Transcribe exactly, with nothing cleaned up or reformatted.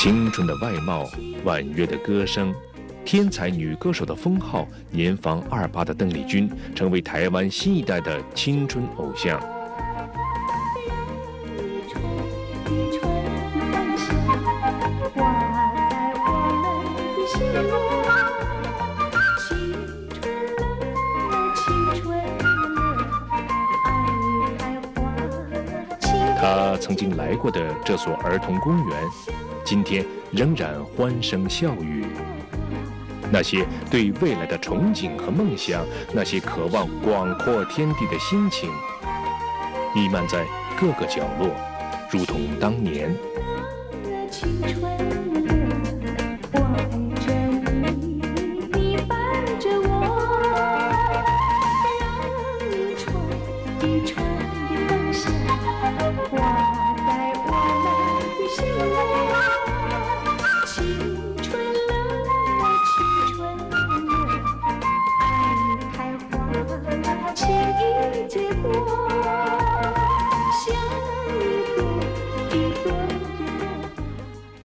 青春的外貌，婉约的歌声，天才女歌手的封号，年方二八的邓丽君成为台湾新一代的青春偶像。他曾经来过的这所儿童公园，今天仍然欢声笑语。那些对未来的憧憬和梦想，那些渴望广阔天地的心情，弥漫在各个角落，如同当年。 情意结果。